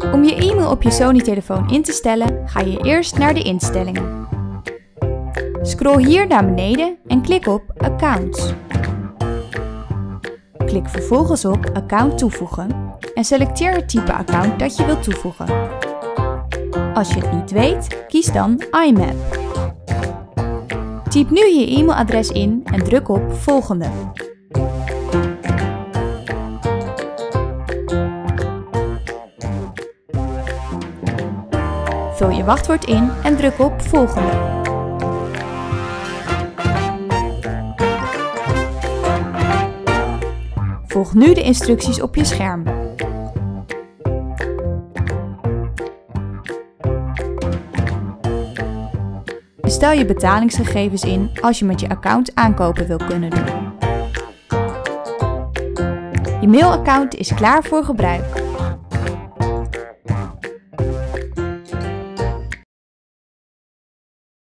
Om je e-mail op je Sony-telefoon in te stellen, ga je eerst naar de instellingen. Scroll hier naar beneden en klik op Accounts. Klik vervolgens op Account toevoegen en selecteer het type account dat je wilt toevoegen. Als je het niet weet, kies dan IMAP. Typ nu je e-mailadres in en druk op Volgende. Vul je wachtwoord in en druk op Volgende. Volg nu de instructies op je scherm. Stel je betalingsgegevens in als je met je account aankopen wil kunnen doen. Je mailaccount is klaar voor gebruik.